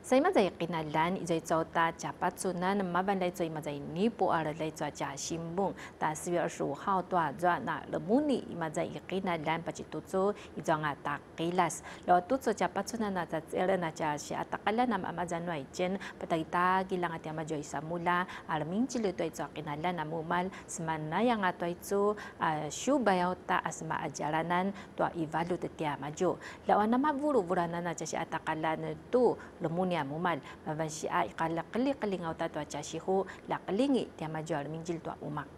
Sa imazay kinalan izay ta japat sunan mabanlay zo imazay Nipul lay zo ja simbung ta 4月25号多抓那lemuni imazay kinalan pacituzo izo nga taqiljas lo tuzo japat sunan na tsela na ja si atakalan nam amazan waijen patagita gilang at yamajoy samula alamin chilo to izo kinalan na mumal semanayang ato izo syubayaw ta asma ajaranan to ivalu tetia majo lawan nama buru-buranan na ja si atakalan tu lemuni mumal mabansia ikala kali ngau tatwa chasihu la kalingi tia majual minjil tua umak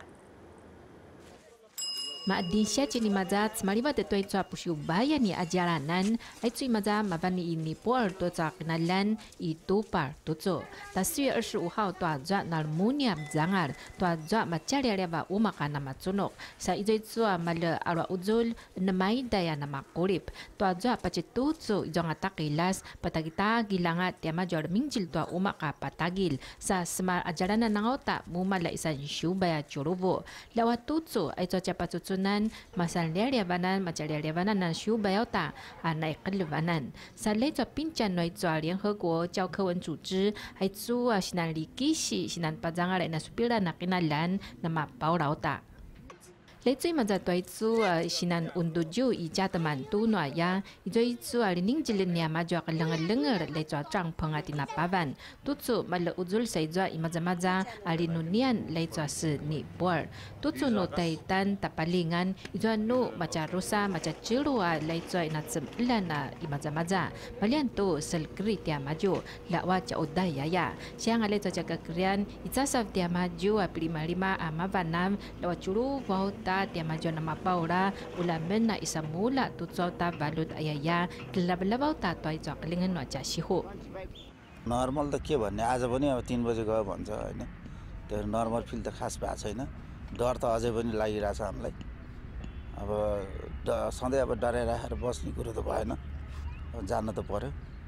Maadisya cini mazat semalibat itu pusiu baya ni ajaranan itu maza mabani ini Nipul tu kenalan itu par tuzo taswi 25号tua zat nalmunia zangar tua zat macari leba umakan nama tunok sa itu mala arwa uzul namai daya nama kulip tua zat pacit tuzo izong taqiljas patagita gilangat tia major minjil tua umaka patagil sa semar ajaranan nangota mumala isan syubaya curubo lawat tuzo itu cepat sunan masal liabanan macam liabanan nan shu bayauta naik kelbanan salai zo pincan noi zo 联合国教科文组织还zo sinan likisi sinan pazangare na supila na kinalan namapaula ta Letzoi mazato itu sinan unduju i jateman tu noya itu lining jilin ya maju lengar lezo帐篷ati na Paiwan tutsu mal uzul saizo imazamaza linunian lezo se Nipul tutsu no taitan tapalingan itu no maca rusa maca cilua lezo ina semlana imazamaza malian tu selkri tia maju lawa ca udaya ya siang lezo jaga krian itasaf tia maju 55 amavanam lawa curu wauta tia maju namapaula ulamen na isamula tutso ta balut ayaya kelablabaw ta toy chaklingan no chasiho normal त के भन्ने आज पनि अब 3 बजे गयो भन्छ हैन त्यो नर्मल फिल त खास भएको छैन डर त अझै पनि लागिरहेछ हामीलाई अब सधैँ अब डराइ राखेर बस्ने कुरो त भएन जान्न त पर्यो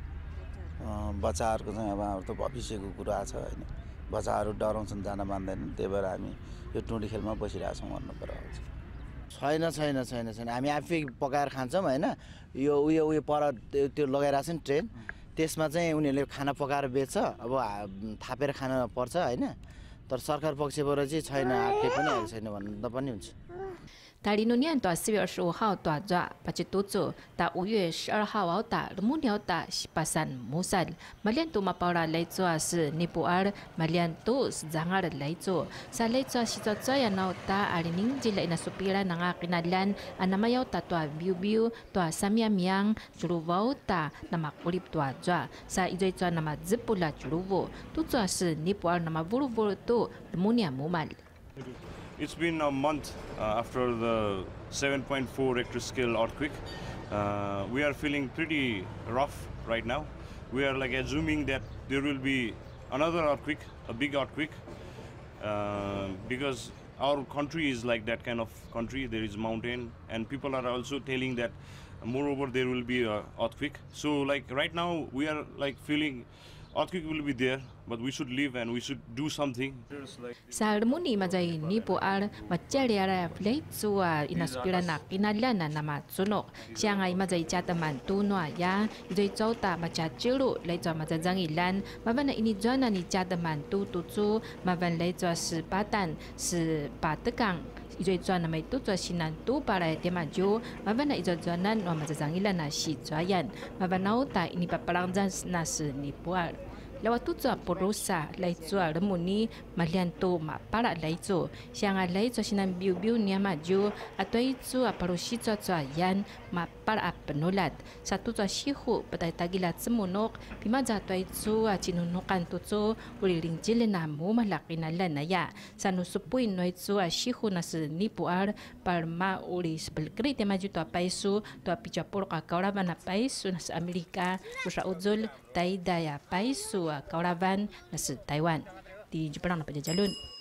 बच्चाहरुको चाहिँ अब त भविष्यको कुरा छ हैन बच्चाहरु डराउँछन् जान मान्दैनन् त्यही भएर हामी यो टुडी खेलमा बसिरहेछौँ भन्नु पर्यो छैन हामी आफै पकाएर खान्छौँ हैन यो उयो पर त्यो लगाइराछ नि ट्रेन त्यसमा चाहिँ उनीहरुले खाना पकाएर बेच्छ अब थापेर खान पर्छ हैन तर सरकार पक्षबाट चाहिँ छैन आके पनि आएको छैन भन्नु पनि हुन्छ linunian to 4月25号多抓pacituzo ta 5月12号ta lemuni ta sipasan musal malian tu mapaula lezo是Nipul malian tu zangar lezo sa lezo si zo ya na ta alining jila ina supira nanga kinalan anamayaw ta to biu to samiamiang churuvau ta nama kulip to dra sa izoi to nama zipula churuvo tu zo是Nipul nama buru tu lemuni mumal It's been a month after the 7.4 Richter scale earthquake. We are feeling pretty rough right now. We are like assuming that there will be another earthquake, a big earthquake, because our country is like that kind of country. There is mountain, and people are also telling that moreover there will be an earthquake. So like right now we are like feeling earthquake will be there, but we should live and we should do something. Salmuni mazai Nipul macari ara lezo inasupira na kinalan na nama sunok siang ay mazai jateman tu noa ya izoi zauta maca ciru lezo mazajang ilan maban ini zona ni jateman tu tuzu maban lezo sepatan sepatekang izoi zona mai tu sinan tu para dia maju maban izoi zona no mazajang ilan na si zayan maban nauta ini papalangan na Nipul lawat tuzo porosa lezo lemuni malian tu mapara lezo siang lezo sinan biu ni maju atau itu aparosi zo yan mapara penulat satu zo sihu petai tagilat semunok pimaja atau itu cinunukan tuzo uliling jilena mu malakinalan ya sanu supuin no itu sihu nas Nipul parma uli sebelkri te maju to paisu to picapur ka kauraban paisu nas Amerika usa uzul taidaya paisu kauraban nas Taiwan di Jepang na pajajalun